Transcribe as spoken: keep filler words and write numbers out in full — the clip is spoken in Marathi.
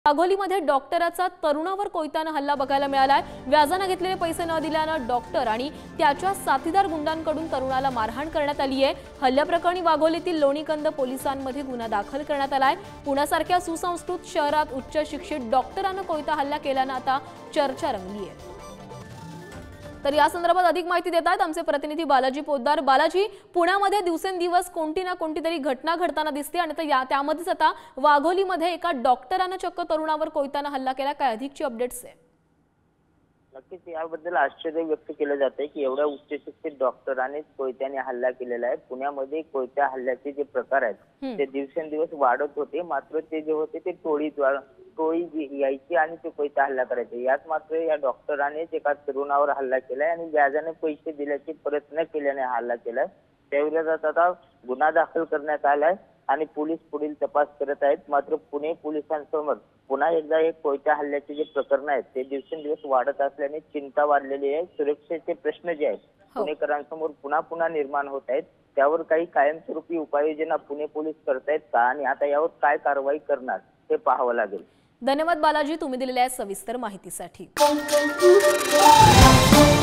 वाघोलीमध्ये डॉक्टराचा तरुणावर कोयत्याने हल्ला बघायला मिळालाय। व्याजाने घेतलेले पैसे न दिल्याने डॉक्टर आणि त्याच्या साथीदार गुंडांकडून तरुणाला मारहाण करण्यात आली आहे। हल्ल्याप्रकरणी वाघोलीतील लोणीकंद पोलिसांमध्ये गुन्हा दाखल करण्यात आलाय। पुण्यासारख्या सुसंस्कृत शहरात उच्च शिक्षित डॉक्टरांना कोयता हल्ला केल्याने आता चर्चा रंगली आहे। तर या संदर्भात अधिक माहिती देतात आमचे प्रतिनिधी बालाजी पोद्दार। बालाजी, पुण्यामध्ये दिवसेंदिवस कोणती ना कोणती तरी घटना घडताना दिसते आणि त्यामध्येच आता वाघोलीमध्ये एका डॉक्टराने चक्क तरुणावर कोयत्याने हल्ला केला। काय अधिकची अपडेट्स आहे? नक्कीच याबद्दल आश्चर्य व्यक्त केलं जाते की एवढ्या उच्च शिक्षित डॉक्टरांनी कोयत्याने हल्ला केलेला आहे। पुण्यामध्ये कोयत्या हल्ल्याचे जे प्रकार आहेत ते दिवसेंदिवस वाढत होते, मात्र ते जे होते ते टोळीद्वारा टोळी यायची आणि ते कोयता हल्ला करायचे। यात मात्र या डॉक्टराने एका तरुणावर हल्ला केलाय आणि व्याजाने पैसे दिल्याचे परत न केल्याने हल्ला केलाय। त्याविरोधात आता गुन्हा दाखल करण्यात आलाय आणि पोलीस पुढील तपास करत आहेत। मात्र पुणे पोलिसांसमोर पुन्हा एकदा एक कोयता हल्ल्याचे जे प्रकरण आहेत ते दिवसेंदिवस वाढत असल्याने चिंता वाढलेली आहे। सुरक्षेचे प्रश्न जे आहेत पुणेकरांसमोर पुन्हा पुन्हा निर्माण होत आहेत, त्यावर काही कायमस्वरूपी उपाययोजना पुणे पोलीस करतायत का आणि आता यावर काय कारवाई करणार हे पाहावं लागेल। धन्यवाद बालाजी, तुम्ही दिलेल्या सविस्तर माहितीसाठी।